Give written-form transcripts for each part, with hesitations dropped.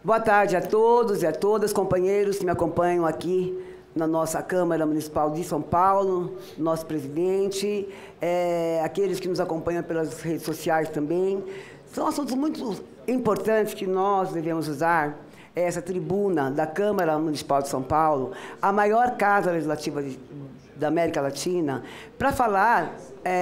Boa tarde a todos e a todas, companheiros que me acompanham aqui na nossa Câmara Municipal de São Paulo, nosso presidente, aqueles que nos acompanham pelas redes sociais também. São assuntos muito importantes que nós devemos usar essa tribuna da Câmara Municipal de São Paulo, a maior casa legislativa da América Latina, para falar,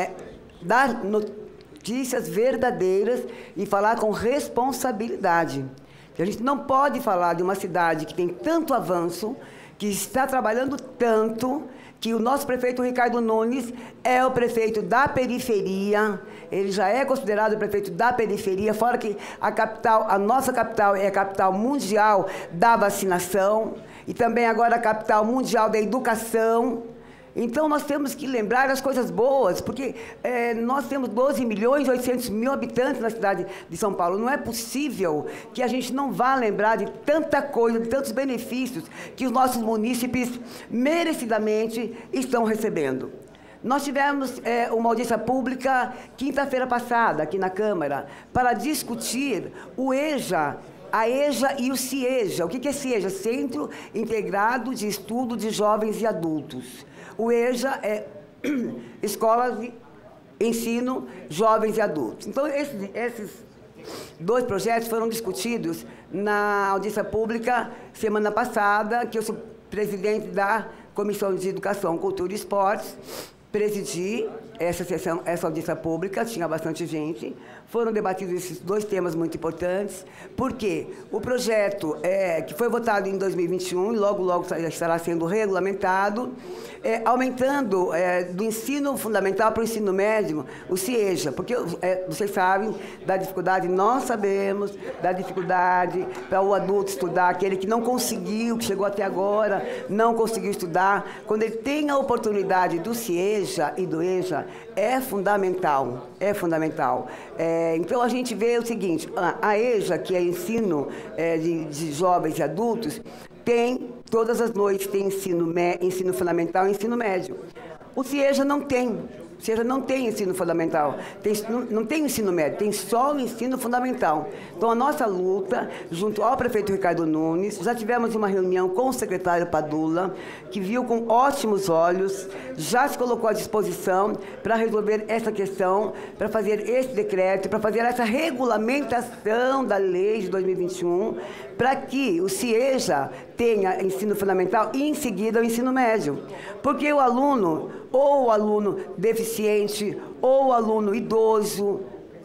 dar notícias verdadeiras e falar com responsabilidade. A gente não pode falar de uma cidade que tem tanto avanço, que está trabalhando tanto, que o nosso prefeito Ricardo Nunes é o prefeito da periferia, ele já é considerado o prefeito da periferia, fora que a capital, a nossa capital é a capital mundial da vacinação e também agora a capital mundial da educação. Então, nós temos que lembrar as coisas boas, porque nós temos 12.800.000 habitantes na cidade de São Paulo. Não é possível que a gente não vá lembrar de tanta coisa, de tantos benefícios que os nossos munícipes merecidamente estão recebendo. Nós tivemos uma audiência pública quinta-feira passada, aqui na Câmara, para discutir o EJA, a EJA e o CIEJA. O que é CIEJA? Centro Integrado de Estudo de Jovens e Adultos. O EJA é Escolas de Ensino Jovens e Adultos. Então, esses dois projetos foram discutidos na audiência pública semana passada, que eu sou presidente da Comissão de Educação, Cultura e Esportes, presidi essa audiência pública, tinha bastante gente. Foram debatidos esses dois temas muito importantes, porque o projeto que foi votado em 2021, e logo estará sendo regulamentado, aumentando do ensino fundamental para o ensino médio, o CIEJA, porque vocês sabem da dificuldade, nós sabemos da dificuldade para o adulto estudar, aquele que não conseguiu, que chegou até agora, não conseguiu estudar. Quando ele tem a oportunidade do CIEJA e do EJA, é fundamental, é fundamental. Então, a gente vê o seguinte, a EJA, que é ensino de jovens e adultos, tem, todas as noites, tem ensino fundamental e ensino médio. O CIEJA não tem. O CIEJA não tem ensino fundamental, não tem ensino médio, tem só o ensino fundamental. Então, a nossa luta, junto ao prefeito Ricardo Nunes, já tivemos uma reunião com o secretário Padula, que viu com ótimos olhos, já se colocou à disposição para resolver essa questão, para fazer esse decreto, para fazer essa regulamentação da lei de 2021, para que o CIEJA tenha ensino fundamental e, em seguida, o ensino médio. Porque o aluno, ou o aluno deficiente, ou o aluno idoso,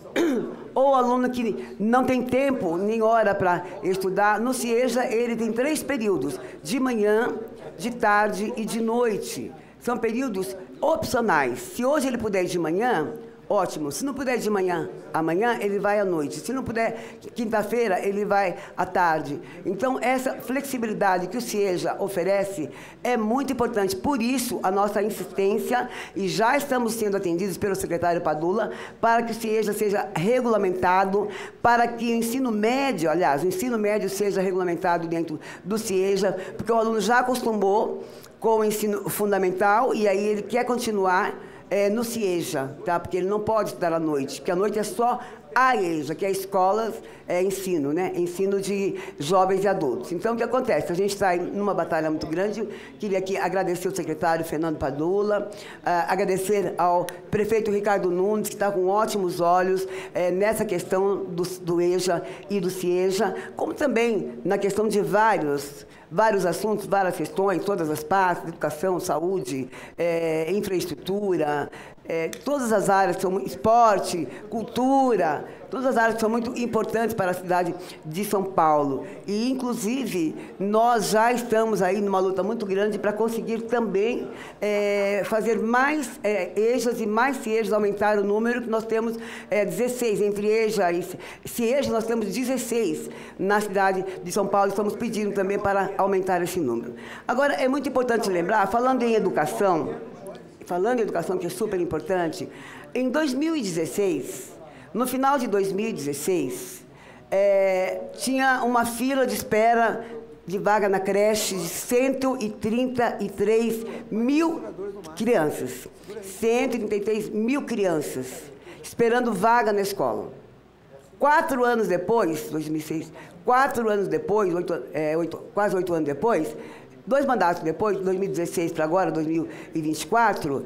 ou o aluno que não tem tempo nem hora para estudar, no CIEJA ele tem 3 períodos, de manhã, de tarde e de noite. São períodos opcionais. Se hoje ele puder ir de manhã, ótimo. Se não puder de manhã, amanhã ele vai à noite. Se não puder, quinta-feira, ele vai à tarde. Então, essa flexibilidade que o CIEJA oferece é muito importante. Por isso, a nossa insistência, e já estamos sendo atendidos pelo secretário Padula, para que o CIEJA seja regulamentado, para que o ensino médio, aliás, o ensino médio seja regulamentado dentro do CIEJA, porque o aluno já acostumou com o ensino fundamental e aí ele quer continuar no CIEJA, tá? Porque ele não pode estudar à noite, porque à noite é só a EJA, que é escolas, ensino, né? Ensino de jovens e adultos. Então, o que acontece? A gente está numa batalha muito grande. Queria aqui agradecer o secretário Fernando Padula, agradecer ao prefeito Ricardo Nunes, que está com ótimos olhos nessa questão do EJA e do CIEJA, como também na questão de vários assuntos, várias questões, todas as partes, educação, saúde, infraestrutura, todas as áreas, são esporte, cultura, todas as áreas que são muito importantes para a cidade de São Paulo. E, inclusive, nós já estamos aí numa luta muito grande para conseguir também fazer mais EJAs e mais CIEJAs, aumentar o número, que nós temos 16, entre EJA e CIEJA, nós temos 16 na cidade de São Paulo, estamos pedindo também para aumentar esse número. Agora, é muito importante lembrar, falando em educação, que é super importante, em 2016, no final de 2016, tinha uma fila de espera de vaga na creche de 133 mil crianças. 133 mil crianças esperando vaga na escola. 4 anos depois, 2006, 4 anos depois, quase 8 anos depois, 2 mandatos depois, 2016 para agora, 2024,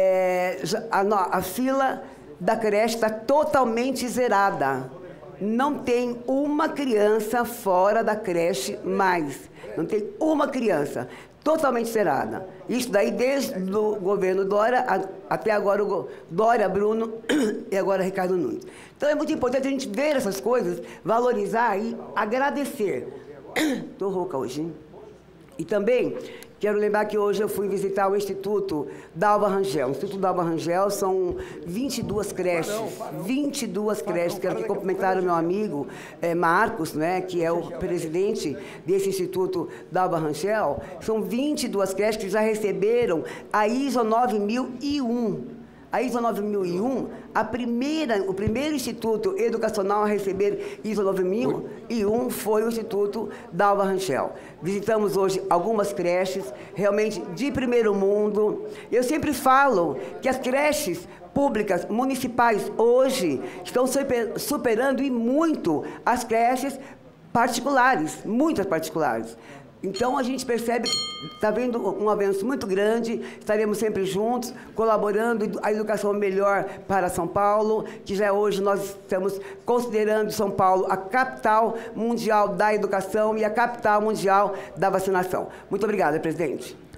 a fila da creche está totalmente zerada. Não tem uma criança fora da creche mais. Não tem uma criança. Totalmente zerada. Isso daí desde o governo Dória até agora o Dória, Bruno e agora Ricardo Nunes. Então é muito importante a gente ver essas coisas, valorizar e agradecer. Estou rouca hoje, hein? E também quero lembrar que hoje eu fui visitar o Instituto Dalva Rangel. O Instituto Dalva Rangel são 22 creches. 22 creches. Quero aqui cumprimentar o meu amigo Marcos, né, que é o presidente desse Instituto Dalva Rangel. São 22 creches que já receberam a ISO 9001. A ISO 9001, o primeiro instituto educacional a receber ISO 9001 foi o Instituto Dalva Rangel. Visitamos hoje algumas creches, realmente de primeiro mundo. Eu sempre falo que as creches públicas municipais hoje estão superando e muito as creches particulares, muitas particulares. Então, a gente percebe que está havendo um avanço muito grande, estaremos sempre juntos, colaborando a educação melhor para São Paulo, que já hoje nós estamos considerando São Paulo a capital mundial da educação e a capital mundial da vacinação. Muito obrigada, presidente.